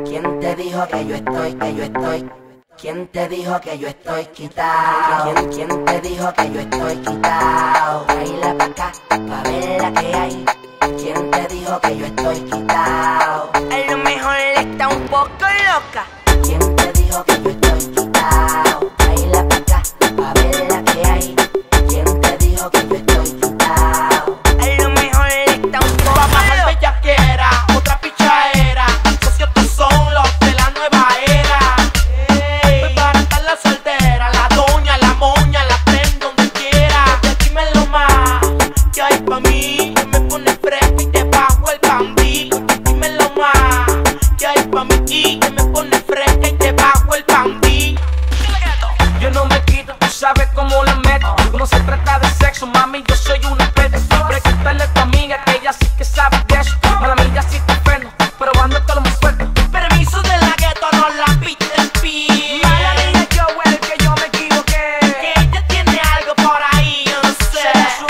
¿Quién te dijo que yo estoy? ¿Quién te dijo que yo estoy quitado? ¿Quién te dijo que yo estoy quitado? Baila pa' acá, pa' ver la que hay. ¿Quién te dijo que yo estoy quitado? A lo mejor está un poco loca. ¿Quién te dijo que yo estoy quitado? Baila pa' acá, pa' ver la que hay. ¿Quién te dijo que yo estoy quitado? A lo mejor está un poco Va a bajar loca. bellaquera, otra pichaera. Socios estos son los de la nueva era. Voy para estar la soltera, la doña, la moña, la prendo donde quiera. Dímelo más, que hay pa' mí, que me pone fresca y te bajo el bandí. Dímelo más, que hay pa' mí, que me pone fresca y te bajo el bandí. Yo no me quito, tú sabes cómo le meto. No se trata de sexo, mami, yo soy una peta. Pregúntale a tu amiga que ella sí que sabe de eso. Mala mía sí te ofendo, pero ando todo lo suelto. Permiso de la gueto, no la piste el pie. Mala mía, yo el que yo me equivoqué. Que ella tiene algo por ahí, yo no sé.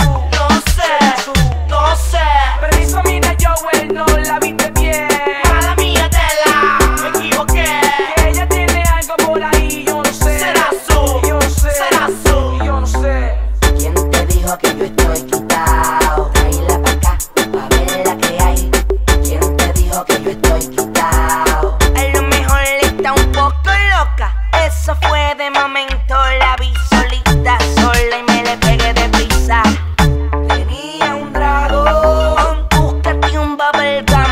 No sé. Permiso, mira, yo no la viste bien. Mala mía, tela, me equivoqué. Que ella tiene algo por ahí, yo no sé. Será su, yo no sé. Será su, yo no sé. ¿Quién te dijo que yo estoy quitado? Baila pa' acá, pa' ver la que hay. ¿Quién te dijo que yo estoy quitado? A lo mejor está un poco loca. Eso fue de momento, la vi solita, sola y me le pegué de prisa. Tenía un dragón, búscate un bubblegum.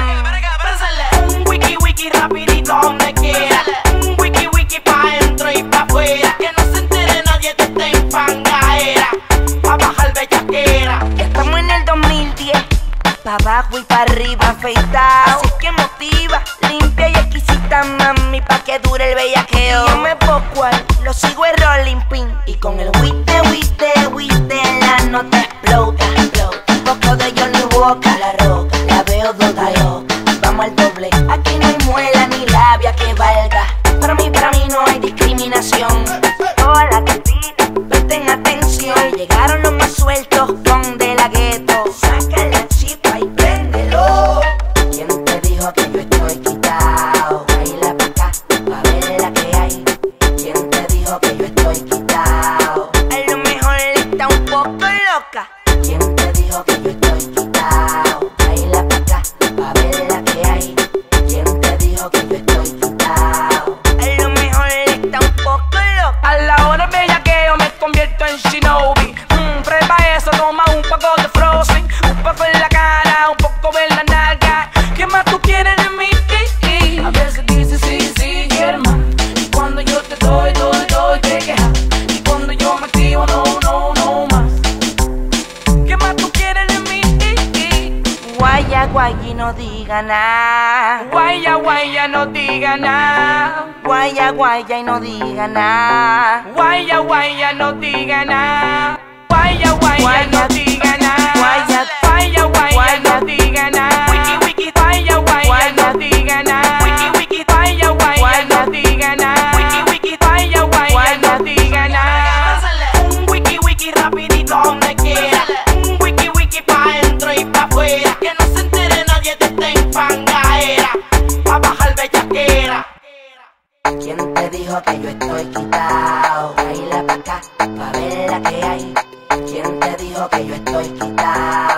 Un wiki rapidito donde quiera. Un wiki pa' dentro y pa' afuera. Que no se entere nadie que esté en fangaera. Pa' bajar bellaquera. Estamos en el 2010, pa' abajo y pa' arriba afeitado. Así que motiva, limpia y exquisita, mami, pa' que dure el bellaqueo. Y yo me poco lo sigo el rolling pin. Y con el wite la nota explota. Un poco de Johnny Walker, la roca, la veo toda loca. Vamos al doble, aquí no hay muela ni labia que valga. Para mí no hay discriminación. Toda la que pina, Presten atención, llegaron los más sueltos con de la gueto. Saca la chispa y préndelo. ¿Quién te dijo que yo estoy quitado? Baila pa' acá, pa' ver la que hay. ¿Quién te dijo que yo estoy quitado? a lo mejor está un poco loca. ¿Quién te dijo que yo estoy quitado? Baila pa' acá, pa' ver la que hay. ¿Quién te dijo que yo estoy quitado? A lo mejor está un poco loca. A la hora bellaqueo me convierto en Shinobi. Prueba eso, toma un poco de Frozen. Un poco en la cara, un poco en la nalga. ¿Qué más tú quieres de mí? A veces dices sí, quiero más. Y cuando yo te doy, te quejas. Y cuando yo me activo, no más. ¿Qué más tú quieres de mí? Guaya, guaya y no diga nada. Guaya, no diga nada. Guaya, guaya y no diga nada. Guaya, no diga nada. Guaya, no diga nada. Guaya, Guaya, no diga nada. Guaya, no diga nada. Guaya, no diga nada. Guaya, no diga nada. Un wiki rapidito donde quiera. Un wiki pa' dentro y pa' afuera. Que no se entere nadie que esté en fangaera. Pa' bajar bellaquera. ¿Quién te dijo que yo estoy quitado? Baila pa' acá, pa' ver la que hay. ¿Quién te dijo que yo estoy quitado?